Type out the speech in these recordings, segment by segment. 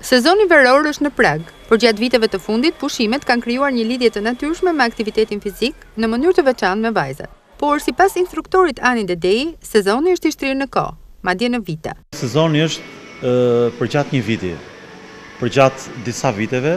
Sezoni veror është në prag, por gjatë viteve të fundit, pushimet kanë krijuar një lidhje të natyrshme me aktivitetin fizik në mënyrë të veçantë me vajzat. Por sipas instruktorit Ani Dedei, sezoni është i shtrirë në kohë, madje në vite. Sezoni është përgjatë një viti. Përgjatë disa viteve,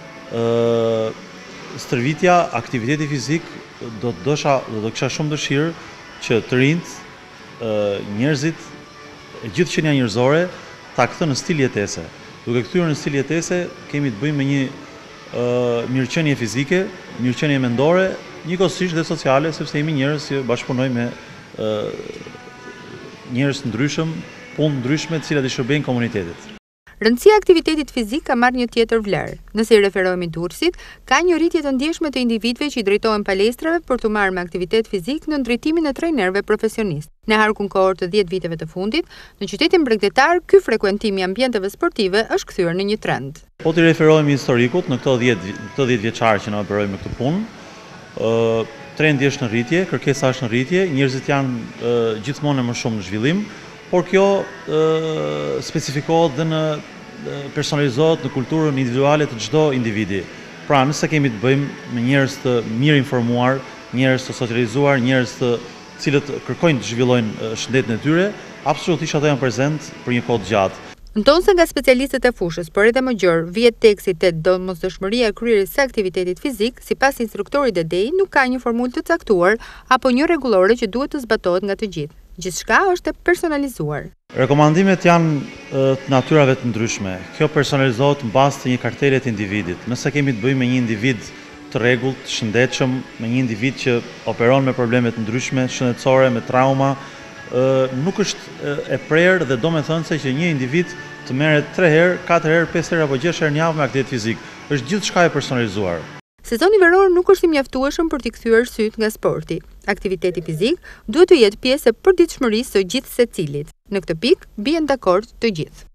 stërvitja, aktiviteti fizik do kisha shumë dëshirë që të rinjt, njerëzit, gjithë qenia njerëzore ta kthejnë në stil jetese. Duke kthyer në stil jetese, kemi të bëjmë me një mirëqenie fizike, mirëqenie mendore, njëkohësisht dhe sociale, sepse jemi njerëz që bashkëpunojmë me njerëz të ndryshëm, punë ndryshme të cilat i shërbejnë komunitetit. Rëndësia e aktivitetit fizik ka marrë një tjetër vlerë. Nëse i referohemi dursit, ka një rritje të ndjeshme të individëve që i drejtohen palestrave për të marrë me aktivitet fizik në drejtimin e trajnerëve profesionistë. Në harkun kohor të 10 viteve të fundit, në qytetin bregdetar, ky frekuentim i ambienteve sportive është kthyer në një trend. Po të referohemi historikut në këto 10 vjeçare që na operojmë me këtë punë, trendi është në rritje, kërkesa është në rritje, njerëzit janë gjithmonë më shumë në zhvillim, por kjo specifikohet dhe në personalizohet në kulturën individuale të çdo individi. Pra, nëse kemi të bëjmë me njerëz të mirë informuar, njerëz të socializuar, njerëz të cilët kërkojnë të zhvillojnë shëndetin e tyre, absolutisht ato janë prezent për një kohë të gjatë. Ndonse nga specialistët e fushës, por edhe më gjerë, vihet teksi tek domosdoshmëria e kryerjes së aktivitetit fizik, sipas instruktorit Dedei, nuk ka një formulë të caktuar apo një rregullore që duhet të zbatohet nga të gjithë. Gjithçka është e personalizuar. Rekomandimet janë të natyrave të ndryshme. Kjo personalizohet mbas të një kartele të individit. Nëse kemi të bëjmë me një individ të rregullt, të shëndetshëm, me një individ që operon me probleme të ndryshme, shëndetësore, me trauma, nuk është e prerë dhe domethënëse që një individ të merret 3 herë, 4 herë, 5 herë apo 6 herë në javë me aktivitet fizik. Është gjithçka e personalizuar. Sezoni veror nuk është i mjaftueshëm për t'i kthyer syt nga sporti. Aktiviteti fizik duhet të jetë pjesë e përditshmërisë së gjithë secilit. Në këtë pikë bien dakord të gjithë.